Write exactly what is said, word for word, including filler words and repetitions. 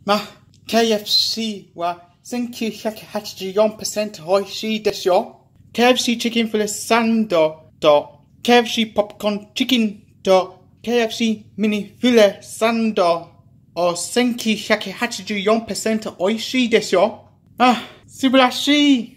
ま、ケーエフシー はせんきゅうひゃくはちじゅうよんパーセント美味しいですよ。ケーエフシー チキンフィレサンドと ケーエフシー ポップコーンチキンと ケーエフシー ミニフィレサンドをせんきゅうひゃくはちじゅうよんパーセント美味しいですよ。あ、素晴らしい。